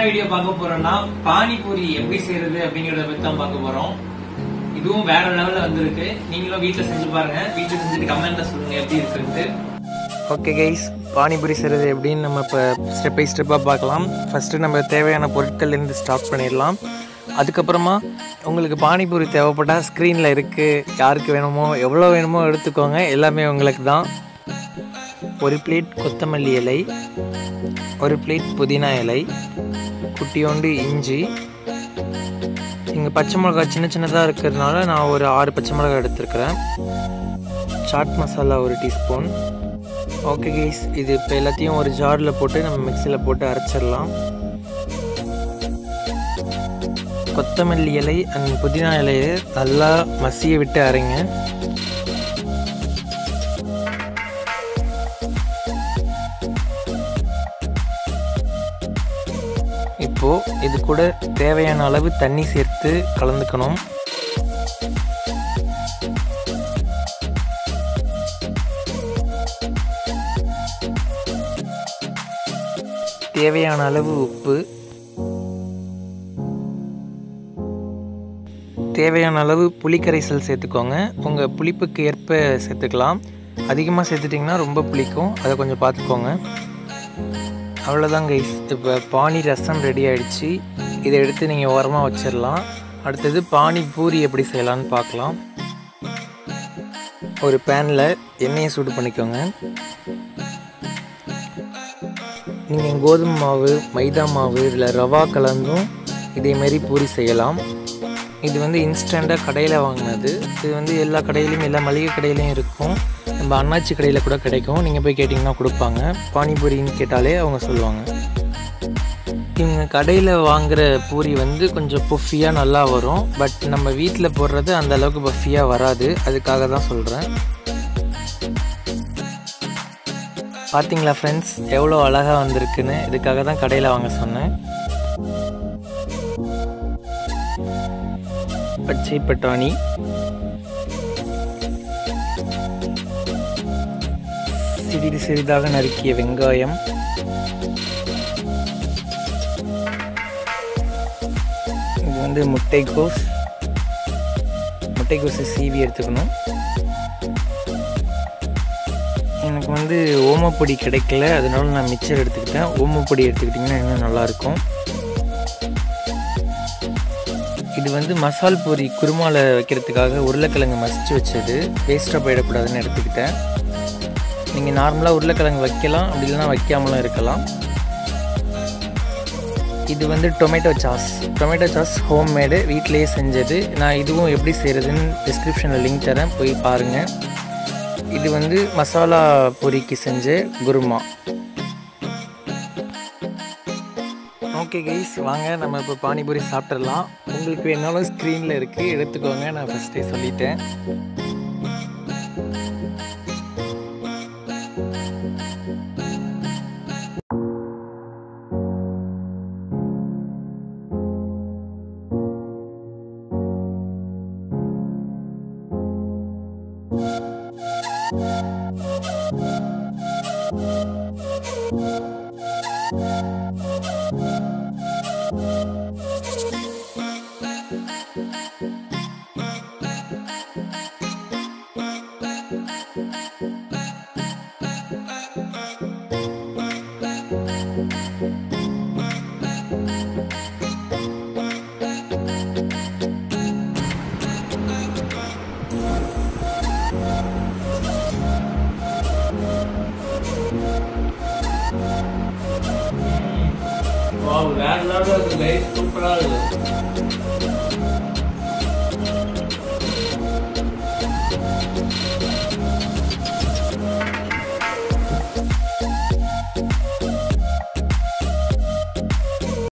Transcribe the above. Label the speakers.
Speaker 1: Video பார்க்க போறோம்னா பானிபூரி எப்படி செய்யறது அப்படிங்கறத பத்தி தான் பார்க்க போறோம். இதுவும் வேற லெவல்ல வந்திருக்கு. நீங்களும் வீட்டுல செஞ்சு பாருங்க. வீட்டுல செஞ்சுட்டு கமெண்ட்ல சொல்லுங்க எப்படி இருக்குன்னு.
Speaker 2: ஓகே கைஸ், பானிபூரி செய்கிறது எப்படின்னு நம்ம இப்போ ஸ்டெப் பை ஸ்டெப்பாக பார்க்கலாம். ஃபஸ்ட்டு நம்ம தேவையான பொருட்கள்லேருந்து ஸ்டார்ட் பண்ணிடலாம். அதுக்கப்புறமா உங்களுக்கு பானிபூரி தேவைப்பட்டால் ஸ்க்ரீனில் இருக்குது, யாருக்கு வேணுமோ எவ்வளோ வேணுமோ எடுத்துக்கோங்க, எல்லாமே உங்களுக்கு தான். ஒரு பிளேட் கொத்தமல்லி இலை, ஒரு பிளேட் புதினா இலை, குட்டியோண்டு இஞ்சி, இங்கே பச்சை மிளகா சின்ன சின்னதாக இருக்கிறதுனால நான் ஒரு 6 பச்சை மிளகா எடுத்துருக்கிறேன். சாட் மசாலா ஒரு டீஸ்பூன். ஓகே கைஸ், இது இப்போ எல்லாத்தையும் ஒரு ஜாரில் போட்டு நம்ம மிக்சியில் போட்டு அரைச்சிடலாம். கொத்தமல்லி இலை அண்ட் புதினா இலையை நல்லா மசிய விட்டு அரைங்க. இப்போது இது கூட தேவையான அளவு தண்ணி சேர்த்து கலந்துக்கணும். தேவையான அளவு உப்பு, தேவையான அளவு புளிக்கரைசல் சேர்த்துக்கோங்க. உங்கள் புளிப்புக்கு ஏற்ப சேர்த்துக்கலாம். அதிகமாக சேர்த்துட்டிங்கன்னா ரொம்ப புளிக்கும், அதை கொஞ்சம் பார்த்துக்கோங்க. அவ்வளோதான் கைஸ், இப்போ பானி ரசம் ரெடி ஆகிடுச்சு. இதை எடுத்து நீங்கள் ஓரமாக வச்சிடலாம். அடுத்தது பானிபூரி எப்படி செய்யலான்னு பார்க்கலாம். ஒரு பேனில் எண்ணெயை சூடு பண்ணிக்கோங்க. நீங்கள் கோதுமை மாவு, மைதா மாவு, இதில் ரவா கலந்தும் இதேமாரி பூரி செய்யலாம். இது வந்து இன்ஸ்டண்ட்டாக கடையில் வாங்கினது. இது வந்து எல்லா கடையிலையும், எல்லா மளிகை கடையிலையும் இருக்கும். நம்ம அண்ணாச்சி கடையில் கூட கிடைக்கும். நீங்கள் போய் கேட்டிங்கன்னா கொடுப்பாங்க. பானிபூரின்னு கேட்டாலே அவங்க சொல்லுவாங்க. இவங்க கடையில் வாங்குகிற பூரி வந்து கொஞ்சம் பஃபியாக நல்லா வரும். பட் நம்ம வீட்டில் போடுறது அந்த அளவுக்கு பஃபியாக வராது. அதுக்காக தான் சொல்கிறேன். பார்த்தீங்களா ஃப்ரெண்ட்ஸ், எவ்வளோ அழகாக வந்திருக்குன்னு. இதுக்காக தான் கடையில் வாங்க சொன்னேன். பச்சை பட்டாணி, சிறிது சிறிதாக நறுக்கிய வெங்காயம், இது வந்து முட்டைக்கோஸை சீவி எடுத்துக்கணும். எனக்கு வந்து ஓமப்பொடி கிடைக்கல, அதனால நான் மிக்சர் எடுத்துக்கிட்டேன். ஓமப்பொடி எடுத்துக்கிட்டிங்கன்னா இன்னும் நல்லாயிருக்கும். இது வந்து மசால் பூரி குருமாவில் வைக்கிறதுக்காக உருளைக்கிழங்கு மசிச்சு வச்சது, வேஸ்ட்டாக போயிடக்கூடாதுன்னு எடுத்துக்கிட்டேன். நீங்கள் நார்மலாக உருளைக்கிழங்கு வைக்கலாம், அப்படி இல்லைனா வைக்காமலும் இருக்கலாம். இது வந்து டொமேட்டோ சாஸ் ஹோம்மேடு, வீட்டிலேயே செஞ்சது. நான் இதுவும் எப்படி செய்கிறதுன்னு டிஸ்கிரிப்ஷனில் லிங்க் தரேன், போய் பாருங்கள். இது வந்து மசாலா பூரிக்கு செஞ்ச குருமா. ஓகே கைஸ், வாங்க நம்ம இப்போ பானிபூரி சாப்பிட்றலாம். உங்களுக்கு வேணாலும் ஸ்க்ரீனில் இருக்குது, எடுத்துக்கோங்க. நான் ஃபஸ்ட்டே சொல்லிட்டேன்.
Speaker 1: வேற லெவலில் இருக்கு, சூப்பராக இருக்கு.